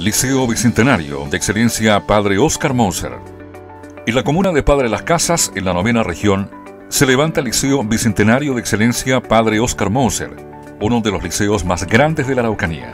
Liceo Bicentenario de Excelencia Padre Óscar Moser. En la comuna de Padre Las Casas, en la 9ª región, se levanta el Liceo Bicentenario de Excelencia Padre Óscar Moser, uno de los liceos más grandes de la Araucanía.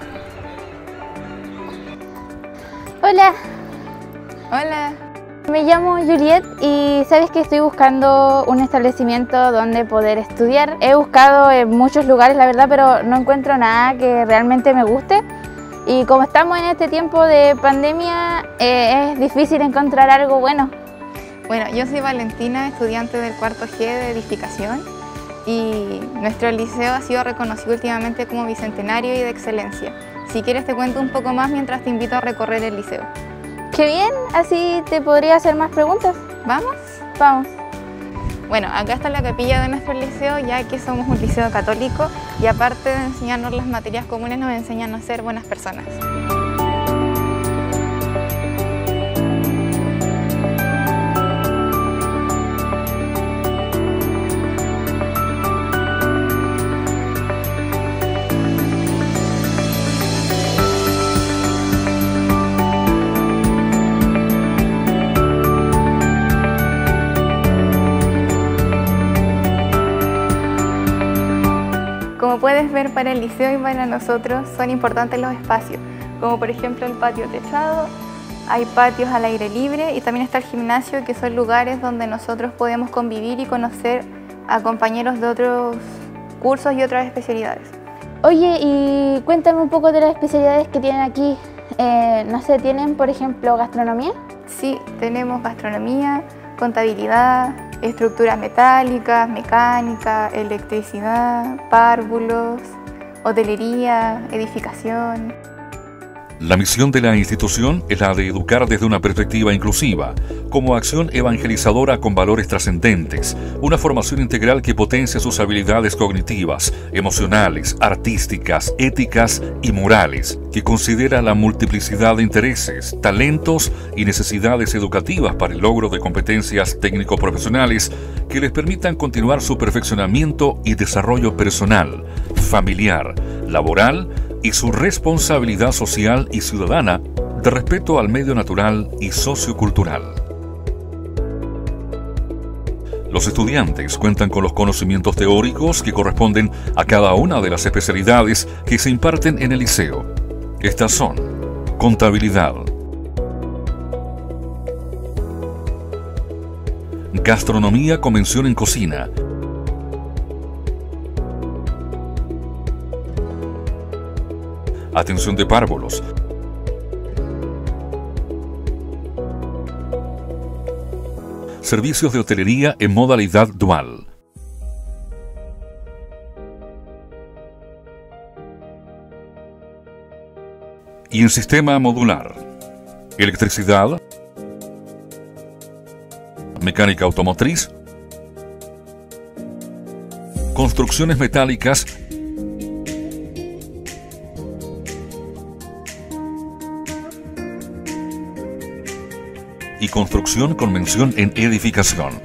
Hola. Hola. Me llamo Juliet y sabes que estoy buscando un establecimiento donde poder estudiar. He buscado en muchos lugares, la verdad, pero no encuentro nada que realmente me guste. Y como estamos en este tiempo de pandemia, es difícil encontrar algo bueno. Bueno, yo soy Valentina, estudiante del cuarto G de edificación, y nuestro liceo ha sido reconocido últimamente como bicentenario y de excelencia. Si quieres te cuento un poco más mientras te invito a recorrer el liceo. ¡Qué bien! Así te podría hacer más preguntas. ¿Vamos? Vamos. Bueno, acá está la capilla de nuestro liceo, ya que somos un liceo católico y aparte de enseñarnos las materias comunes, nos enseñan a ser buenas personas. Como puedes ver, para el liceo y para nosotros son importantes los espacios, como por ejemplo el patio techado, hay patios al aire libre y también está el gimnasio, que son lugares donde nosotros podemos convivir y conocer a compañeros de otros cursos y otras especialidades. Oye, y cuéntame un poco de las especialidades que tienen aquí. No sé, ¿tienen por ejemplo gastronomía? Sí, tenemos gastronomía, contabilidad, estructuras metálicas, mecánica, electricidad, párvulos, hotelería, edificación. La misión de la institución es la de educar desde una perspectiva inclusiva, como acción evangelizadora con valores trascendentes, una formación integral que potencia sus habilidades cognitivas, emocionales, artísticas, éticas y morales, que considera la multiplicidad de intereses, talentos y necesidades educativas para el logro de competencias técnico-profesionales que les permitan continuar su perfeccionamiento y desarrollo personal, familiar, laboral y su responsabilidad social y ciudadana de respeto al medio natural y sociocultural. Los estudiantes cuentan con los conocimientos teóricos que corresponden a cada una de las especialidades que se imparten en el liceo. Estas son contabilidad, gastronomía con mención en cocina, atención de párvulos, servicios de hotelería en modalidad dual, y en sistema modular, electricidad, mecánica automotriz, construcciones metálicas y construcción con mención en edificación.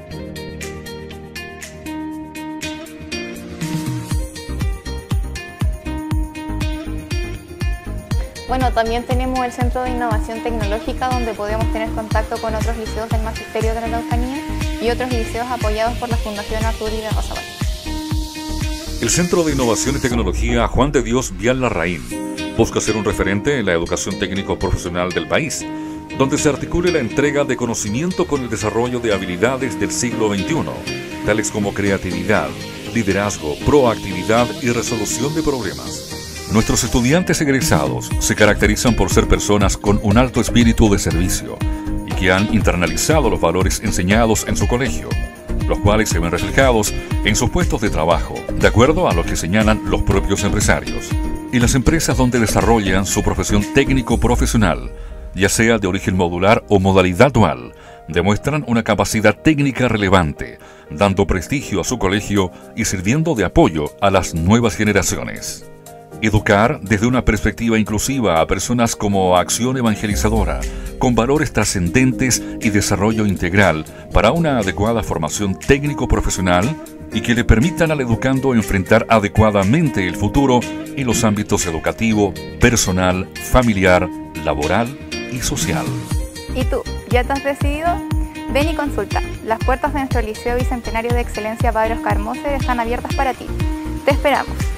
Bueno, también tenemos el Centro de Innovación Tecnológica, donde podemos tener contacto con otros liceos del Magisterio de la Araucanía y otros liceos apoyados por la Fundación Artur y de Rosabal. El Centro de Innovación y Tecnología Juan de Dios Vial Larraín busca ser un referente en la educación técnico-profesional del país, donde se articule la entrega de conocimiento con el desarrollo de habilidades del siglo XXI, tales como creatividad, liderazgo, proactividad y resolución de problemas. Nuestros estudiantes egresados se caracterizan por ser personas con un alto espíritu de servicio y que han internalizado los valores enseñados en su colegio, los cuales se ven reflejados en sus puestos de trabajo, de acuerdo a lo que señalan los propios empresarios, y las empresas donde desarrollan su profesión técnico-profesional, ya sea de origen modular o modalidad dual, demuestran una capacidad técnica relevante, dando prestigio a su colegio y sirviendo de apoyo a las nuevas generaciones. Educar desde una perspectiva inclusiva a personas como acción evangelizadora, con valores trascendentes y desarrollo integral para una adecuada formación técnico-profesional y que le permitan al educando enfrentar adecuadamente el futuro en los ámbitos educativo, personal, familiar, laboral y social. ¿Y tú, ya te has decidido? Ven y consulta. Las puertas de nuestro Liceo Bicentenario de Excelencia Padre Oscar Moser están abiertas para ti. Te esperamos.